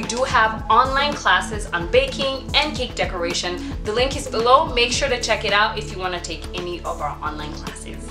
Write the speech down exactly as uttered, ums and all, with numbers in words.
we do have online classes on baking and cake decoration. The link is below. Make sure to check it out if you want to take any of our online classes.